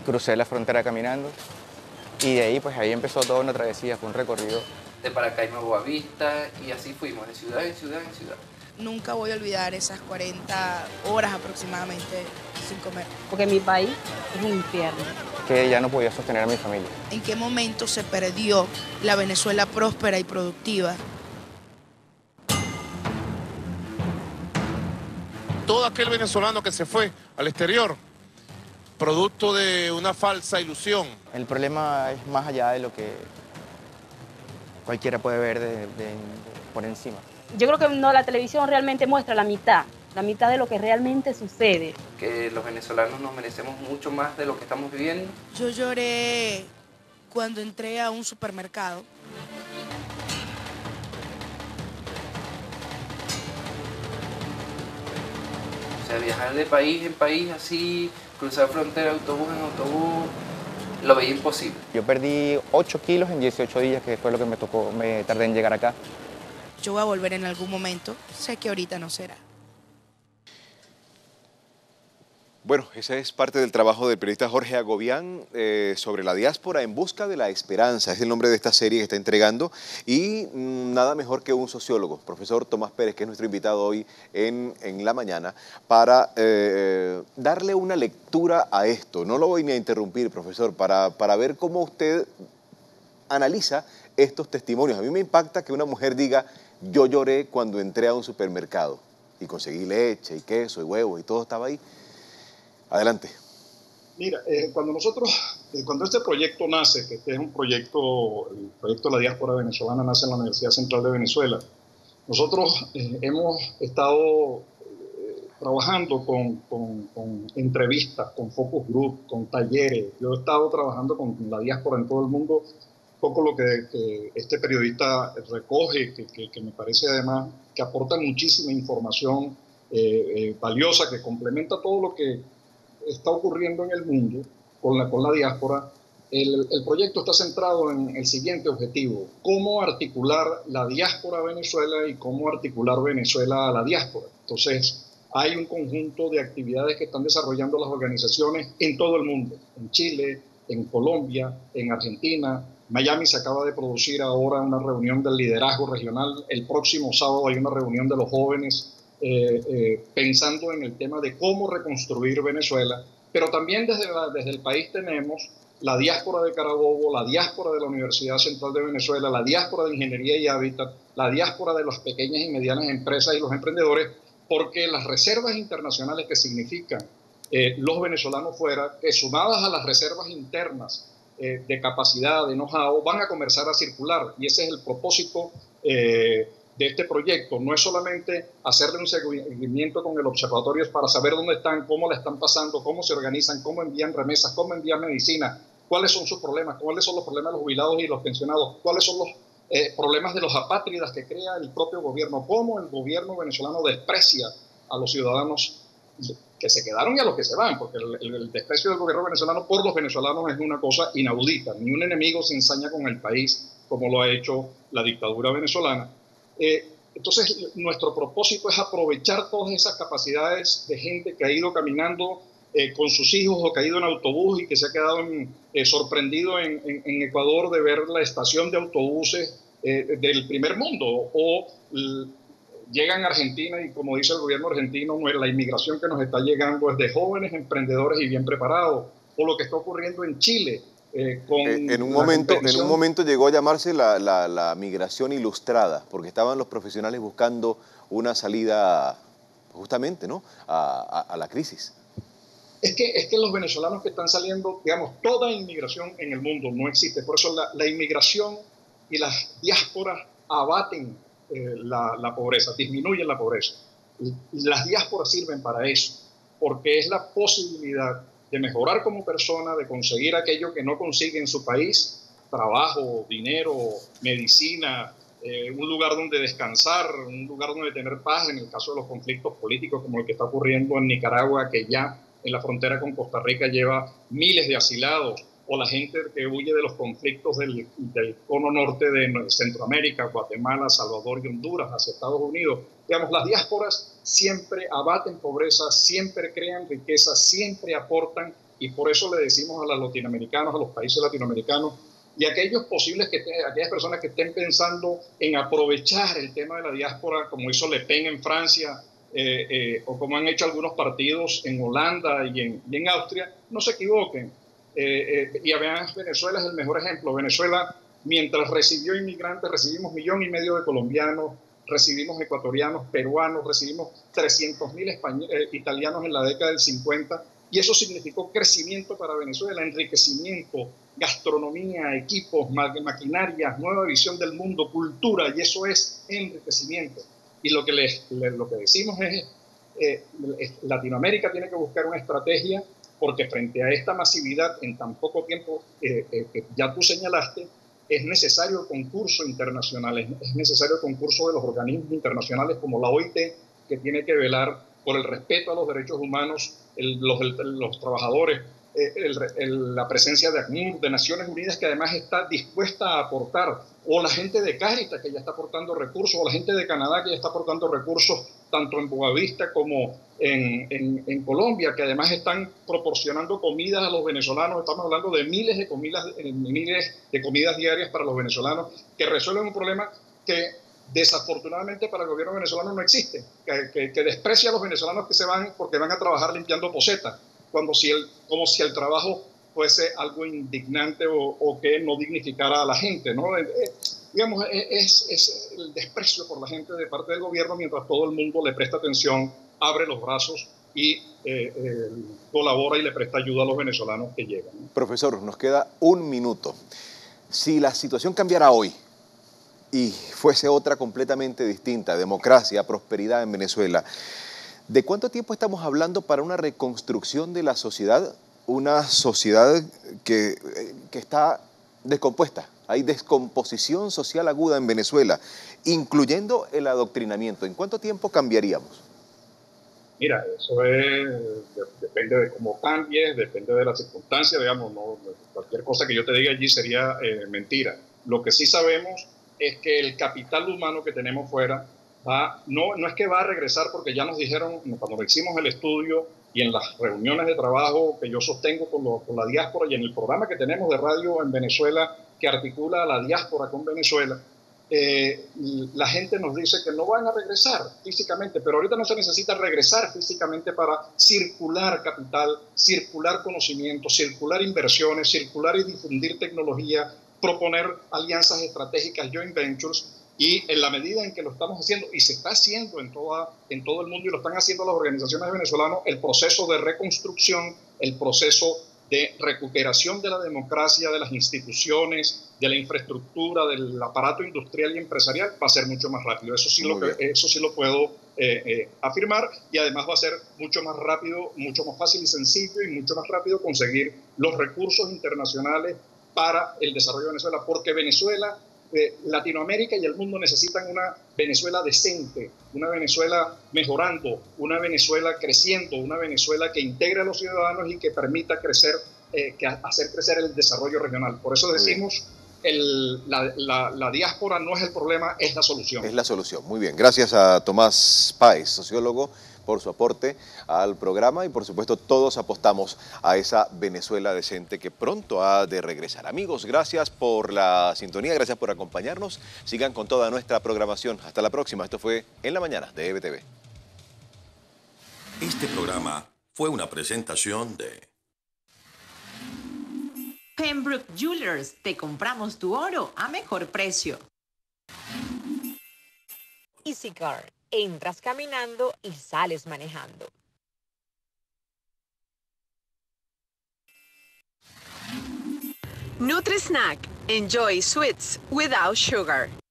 crucé la frontera caminando y de ahí, pues ahí empezó toda una travesía, fue un recorrido. De Maracaibo a Boavista y así fuimos, de ciudad en ciudad en ciudad. Nunca voy a olvidar esas 40 horas aproximadamente sin comer. Porque mi país es un infierno. Que ya no podía sostener a mi familia. ¿En qué momento se perdió la Venezuela próspera y productiva? Todo aquel venezolano que se fue al exterior, producto de una falsa ilusión. El problema es más allá de lo que cualquiera puede ver por encima. Yo creo que no, la televisión realmente muestra la mitad de lo que realmente sucede. Que los venezolanos nos merecemos mucho más de lo que estamos viviendo. Yo lloré cuando entré a un supermercado. O sea, viajar de país en país así, cruzar frontera autobús en autobús, lo veía imposible. Yo perdí 8 kilos en 18 días, que fue lo que me tardé en llegar acá. Yo voy a volver en algún momento, sé que ahorita no será. Bueno, ese es parte del trabajo del periodista Jorge Agobián sobre la diáspora en busca de la esperanza. Es el nombre de esta serie que está entregando y nada mejor que un sociólogo, profesor Tomás Pérez, que es nuestro invitado hoy en la mañana, para darle una lectura a esto. No lo voy ni a interrumpir, profesor, para ver cómo usted analiza estos testimonios. A mí me impacta que una mujer diga, yo lloré cuando entré a un supermercado y conseguí leche y queso y huevos y todo estaba ahí. Adelante. Mira, cuando este proyecto nace, que este es un proyecto, el proyecto de la diáspora venezolana nace en la Universidad Central de Venezuela, nosotros hemos estado trabajando con entrevistas, con focus group, con talleres. Yo he estado trabajando con la diáspora en todo el mundo, poco lo que este periodista recoge, que me parece además que aporta muchísima información valiosa, que complementa todo lo que está ocurriendo en el mundo con la diáspora. El proyecto está centrado en el siguiente objetivo: cómo articular la diáspora a Venezuela y cómo articular Venezuela a la diáspora. Entonces, hay un conjunto de actividades que están desarrollando las organizaciones en todo el mundo, en Chile, en Colombia, en Argentina. Miami se acaba de producir ahora una reunión del liderazgo regional. El próximo sábado hay una reunión de los jóvenes pensando en el tema de cómo reconstruir Venezuela, pero también desde el país tenemos la diáspora de Carabobo, la diáspora de la Universidad Central de Venezuela, la diáspora de Ingeniería y Hábitat, la diáspora de las pequeñas y medianas empresas y los emprendedores, porque las reservas internacionales que significan los venezolanos fuera, que sumadas a las reservas internas de capacidad, de know-how, van a comenzar a circular, y ese es el propósito de este proyecto. No es solamente hacerle un seguimiento con el observatorio para saber dónde están, cómo la están pasando, cómo se organizan, cómo envían remesas, cómo envían medicina, cuáles son sus problemas, cuáles son los problemas de los jubilados y los pensionados, cuáles son los problemas de los apátridas que crea el propio gobierno, cómo el gobierno venezolano desprecia a los ciudadanos que se quedaron y a los que se van, porque el desprecio del gobierno venezolano por los venezolanos es una cosa inaudita. Ni un enemigo se ensaña con el país como lo ha hecho la dictadura venezolana. Entonces, nuestro propósito es aprovechar todas esas capacidades de gente que ha ido caminando con sus hijos o que ha ido en autobús y que se ha quedado sorprendido en Ecuador de ver la estación de autobuses del primer mundo, o llegan a Argentina y, como dice el gobierno argentino, la inmigración que nos está llegando es de jóvenes emprendedores y bien preparados, o lo que está ocurriendo en Chile. En un momento llegó a llamarse la migración ilustrada, porque estaban los profesionales buscando una salida justamente, ¿no?, a la crisis. Es que los venezolanos que están saliendo, digamos, toda inmigración en el mundo no existe. Por eso la inmigración y las diásporas abaten la pobreza, disminuyen la pobreza. Y las diásporas sirven para eso, porque es la posibilidad de mejorar como persona, de conseguir aquello que no consigue en su país: trabajo, dinero, medicina, un lugar donde descansar, un lugar donde tener paz en el caso de los conflictos políticos como el que está ocurriendo en Nicaragua, que ya en la frontera con Costa Rica lleva miles de asilados, o la gente que huye de los conflictos del cono norte de Centroamérica, Guatemala, Salvador y Honduras hacia Estados Unidos. Digamos, las diásporas siempre abaten pobreza, siempre crean riqueza, siempre aportan y por eso le decimos a los latinoamericanos, a los países latinoamericanos, y a aquellas personas que estén pensando en aprovechar el tema de la diáspora, como hizo Le Pen en Francia, o como han hecho algunos partidos en Holanda y en Austria, no se equivoquen. Y además Venezuela es el mejor ejemplo. Venezuela, mientras recibió inmigrantes, recibimos 1,5 millones de colombianos, recibimos ecuatorianos, peruanos, recibimos 300.000 italianos en la década del 50, y eso significó crecimiento para Venezuela, enriquecimiento, gastronomía, equipos, maquinarias, nueva visión del mundo, cultura, y eso es enriquecimiento. Y lo que decimos es, Latinoamérica tiene que buscar una estrategia, porque frente a esta masividad en tan poco tiempo que ya tú señalaste, es necesario concurso internacional, es necesario concurso de los organismos internacionales como la OIT, que tiene que velar por el respeto a los derechos humanos, los trabajadores, la presencia de ACNUR, de Naciones Unidas, que además está dispuesta a aportar, o la gente de Cáritas, que ya está aportando recursos, o la gente de Canadá, que ya está aportando recursos, tanto en Boavista como en Colombia, que además están proporcionando comidas a los venezolanos. Estamos hablando de miles de comidas diarias para los venezolanos, que resuelven un problema que desafortunadamente para el gobierno venezolano no existe, que desprecia a los venezolanos que se van porque van a trabajar limpiando posetas, como si el trabajo fuese algo indignante o que no dignificara a la gente, ¿no? Digamos, es el desprecio por la gente de parte del gobierno, mientras todo el mundo le presta atención, abre los brazos y colabora y le presta ayuda a los venezolanos que llegan, ¿no? Profesor, nos queda 1 minuto. Si la situación cambiara hoy y fuese otra completamente distinta, democracia, prosperidad en Venezuela, ¿de cuánto tiempo estamos hablando para una reconstrucción de la sociedad? Una sociedad que está descompuesta. Hay descomposición social aguda en Venezuela, incluyendo el adoctrinamiento. ¿En cuánto tiempo cambiaríamos? Mira, eso depende de cómo cambies, depende de las circunstancias, digamos, no, cualquier cosa que yo te diga allí sería mentira. Lo que sí sabemos es que el capital humano que tenemos fuera no es que va a regresar, porque ya nos dijeron, cuando hicimos el estudio y en las reuniones de trabajo que yo sostengo con la diáspora y en el programa que tenemos de radio en Venezuela que articula a la diáspora con Venezuela, la gente nos dice que no van a regresar físicamente, pero ahorita no se necesita regresar físicamente para circular capital, circular conocimiento, circular inversiones, circular y difundir tecnología, proponer alianzas estratégicas, joint ventures, y en la medida en que lo estamos haciendo, y se está haciendo en todo el mundo, y lo están haciendo las organizaciones venezolanas, el proceso de reconstrucción, el proceso de recuperación de la democracia, de las instituciones, de la infraestructura, del aparato industrial y empresarial, va a ser mucho más rápido. Eso sí lo puedo afirmar, y además va a ser mucho más rápido, mucho más fácil y sencillo, y mucho más rápido conseguir los recursos internacionales para el desarrollo de Venezuela, porque Venezuela, Latinoamérica y el mundo necesitan una Venezuela decente, una Venezuela mejorando, una Venezuela creciendo, una Venezuela que integre a los ciudadanos y que permita crecer, hacer crecer el desarrollo regional. Por eso decimos, la diáspora no es el problema, es la solución. Es la solución. Muy bien. Gracias a Tomás Páez, sociólogo, por su aporte al programa, y por supuesto todos apostamos a esa Venezuela decente que pronto ha de regresar. Amigos, gracias por la sintonía, gracias por acompañarnos. Sigan con toda nuestra programación. Hasta la próxima. Esto fue En la Mañana de EBTV. Este programa fue una presentación de Pembroke Jewelers. Te compramos tu oro a mejor precio. EasyCar. Entras caminando y sales manejando. Nutri-Snack. Enjoy sweets without sugar.